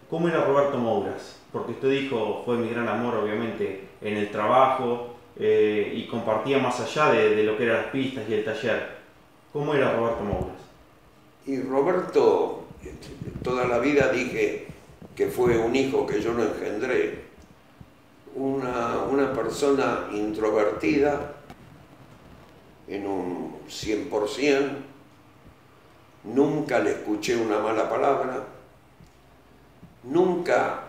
¿Cómo era Roberto Mouras? Porque usted dijo, fue mi gran amor obviamente en el trabajo y compartía más allá de lo que eran las pistas y el taller. ¿Cómo era Roberto Mouras? Y Roberto, toda la vida dije que fue un hijo que yo no engendré, una persona introvertida en un 100%, nunca le escuché una mala palabra, nunca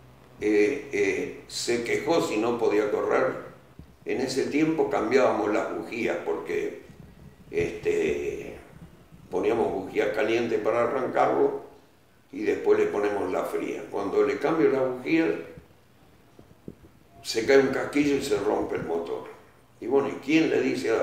se quejó si no podía correr. En ese tiempo cambiábamos las bujías porque poníamos bujías calientes para arrancarlo y después le ponemos la fría. Cuando le cambio la bujía, se cae un casquillo y se rompe el motor. Y bueno, ¿y quién le dice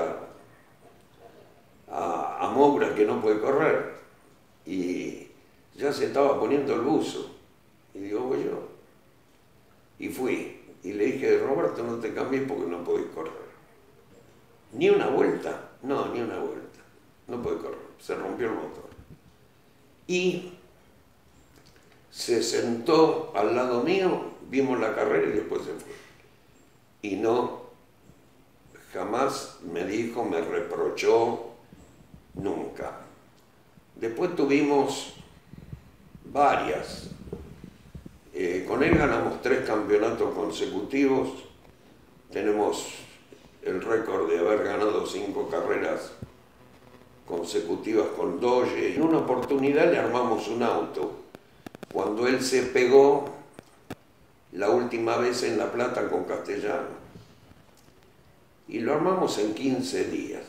a Moura que no puede correr? Y ya se estaba poniendo el buzo. Y digo, voy yo. Y fui. Y le dije, Roberto, no te cambies porque no podés correr. Ni una vuelta. No, ni una vuelta. No puede correr. Se rompió el motor. Y se sentó al lado mío, vimos la carrera y después se fue. Y no, jamás me dijo, me reprochó, nunca. Después tuvimos varias. Con él ganamos 3 campeonatos consecutivos. Tenemos el récord de haber ganado 5 carreras consecutivas con Doge. En una oportunidad le armamos un auto. Cuando él se pegó la última vez en La Plata con Castellano. Y lo armamos en 15 días.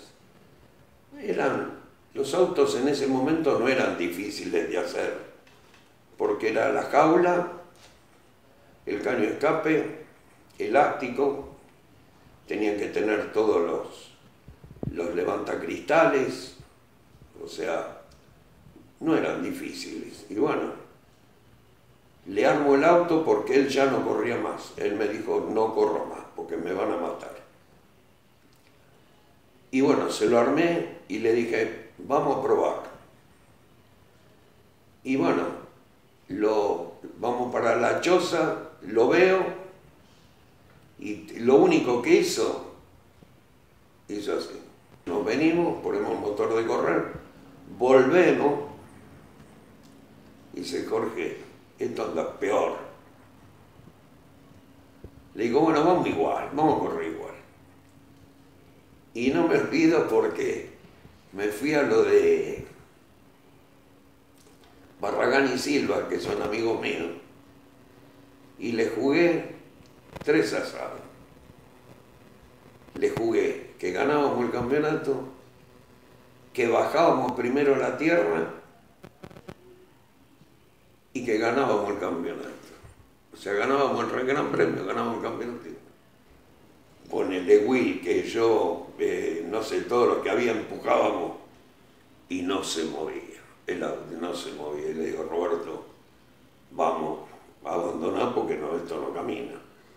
Los autos en ese momento no eran difíciles de hacer, porque era la jaula, el caño de escape, elástico, tenían que tener todos los levantacristales, o sea, no eran difíciles. Y bueno, le armo el auto porque él ya no corría más. Él me dijo, no corro más porque me van a matar. Y bueno, se lo armé y le dije, vamos a probar. Y bueno, vamos para la choza, lo veo, y lo único que hizo así. Nos venimos, ponemos el motor de correr, volvemos, y dice, Jorge, esto anda peor. Le digo, bueno, vamos igual, vamos a correr igual. Y no me olvido porque me fui a lo de Barragán y Silva, que son amigos míos, y le jugué 3 asados. Le jugué que ganábamos el campeonato, que bajábamos primero a la tierra y que ganábamos el campeonato. O sea, ganábamos el Gran Premio, ganábamos el campeonato. Ponele Will, que yo, no sé, todo lo que había empujábamos y no se movía. El auto no se movía. Y le digo, Roberto, vamos a abandonar porque no, esto no camina.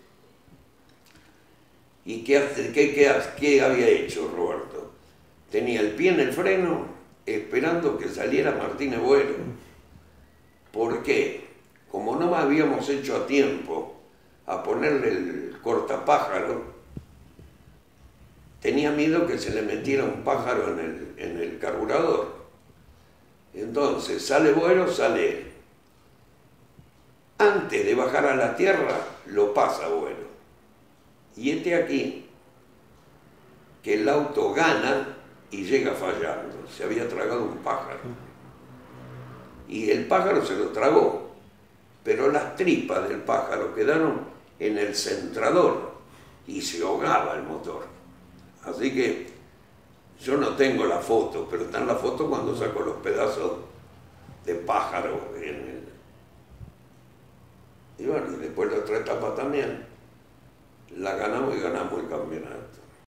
¿Y qué había hecho Roberto? Tenía el pie en el freno esperando que saliera Martínez Bueno. ¿Por qué? Como no habíamos hecho a tiempo a ponerle el cortapájaro, tenía miedo que se le metiera un pájaro en el carburador. Entonces sale Bueno, sale él. Antes de bajar a la tierra, lo pasa Bueno. Y aquí, que el auto gana y llega fallando. Se había tragado un pájaro. Y el pájaro se lo tragó, pero las tripas del pájaro quedaron en el centrador y se ahogaba el motor. Así que yo no tengo la foto, pero está en la foto cuando saco los pedazos de pájaro. Y bueno, y después la otra etapa también, la ganamos y ganamos el campeonato.